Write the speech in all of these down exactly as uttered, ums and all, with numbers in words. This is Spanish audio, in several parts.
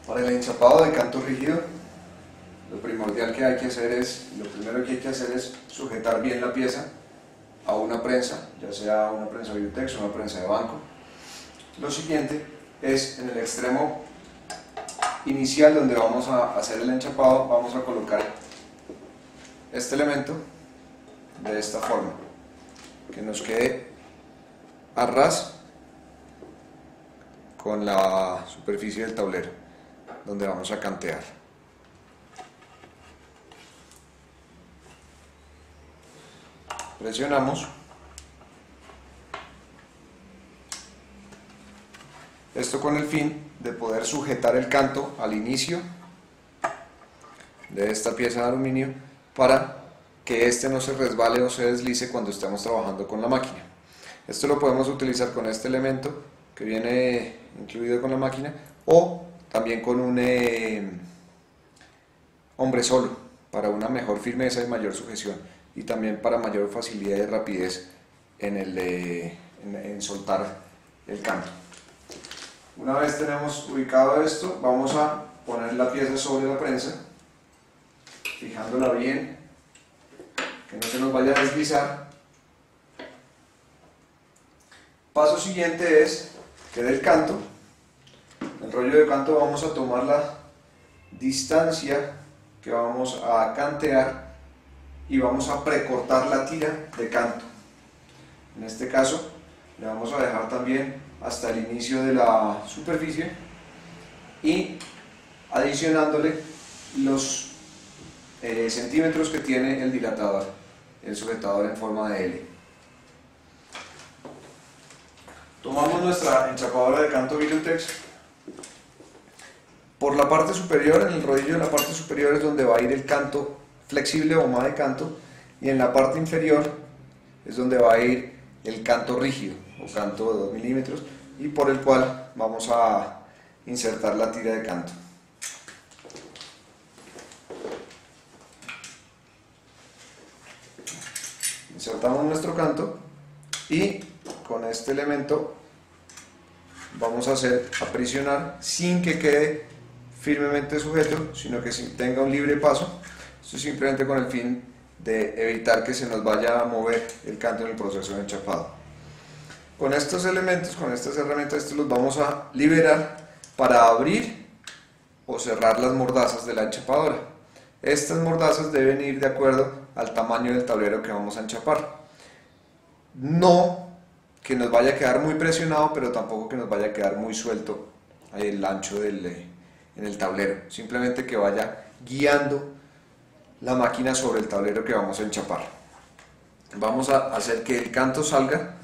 Para el enchapado de canto rígido, lo primordial que hay que hacer es, lo primero que hay que hacer es sujetar bien la pieza a una prensa, ya sea una prensa Biotex o una prensa de banco. Lo siguiente es, en el extremo inicial donde vamos a hacer el enchapado, vamos a colocar este elemento de esta forma, que nos quede a ras con la superficie del tablero donde vamos a cantear. Presionamos. Esto con el fin de poder sujetar el canto al inicio de esta pieza de aluminio para que este no se resbale o se deslice cuando estemos trabajando con la máquina. Esto lo podemos utilizar con este elemento que viene incluido con la máquina, o también con un eh, hombre solo para una mejor firmeza y mayor sujeción, y también para mayor facilidad y rapidez en, el, eh, en, en soltar el canto. Una vez tenemos ubicado esto, vamos a poner la pieza sobre la prensa, fijándola bien, que no se nos vaya a deslizar. Paso siguiente es que del canto, el rollo de canto, vamos a tomar la distancia que vamos a cantear y vamos a precortar la tira de canto. En este caso le vamos a dejar también hasta el inicio de la superficie y adicionándole los eh, centímetros que tiene el dilatador, el sujetador en forma de L. Tomamos nuestra enchapadora de canto Biotex. Por la parte superior, en el rodillo de la parte superior es donde va a ir el canto flexible o más de canto, y en la parte inferior es donde va a ir el canto rígido o canto de dos milímetros, y por el cual vamos a insertar la tira de canto. Insertamos nuestro canto y con este elemento vamos a hacer aprisionar sin que quede firmemente sujeto, sino que tenga un libre paso. Esto es simplemente con el fin de evitar que se nos vaya a mover el canto en el proceso de enchapado. Con estos elementos, con estas herramientas, estos los vamos a liberar para abrir o cerrar las mordazas de la enchapadora. Estas mordazas deben ir de acuerdo al tamaño del tablero que vamos a enchapar. No que nos vaya a quedar muy presionado, pero tampoco que nos vaya a quedar muy suelto el ancho del, en el tablero. Simplemente que vaya guiando la máquina sobre el tablero que vamos a enchapar. Vamos a hacer que el canto salga,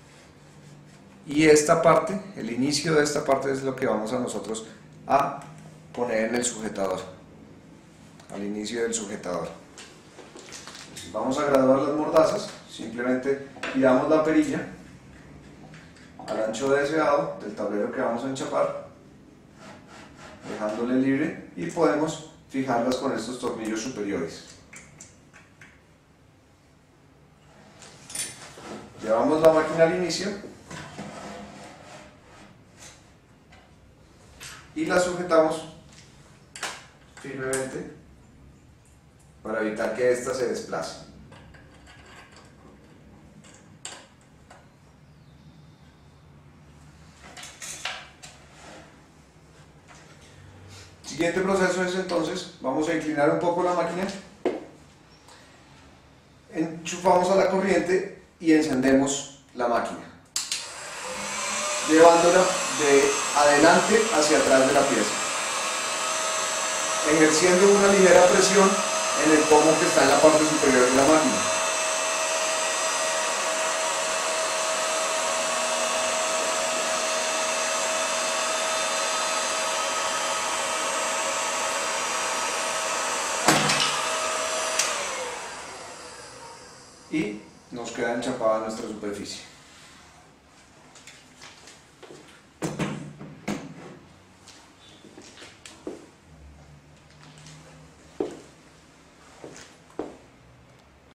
y esta parte, el inicio de esta parte, es lo que vamos a nosotros a poner en el sujetador, al inicio del sujetador. Vamos a graduar las mordazas. Simplemente giramos la perilla al ancho deseado del tablero que vamos a enchapar, dejándole libre, y podemos fijarlas con estos tornillos superiores. Llevamos la máquina al inicio y la sujetamos firmemente para evitar que ésta se desplace. Siguiente proceso es entonces, vamos a inclinar un poco la máquina, enchufamos a la corriente y encendemos la máquina, llevándola de adelante hacia atrás de la pieza, ejerciendo una ligera presión en el pomo que está en la parte superior de la máquina. Y nos queda enchapada nuestra superficie.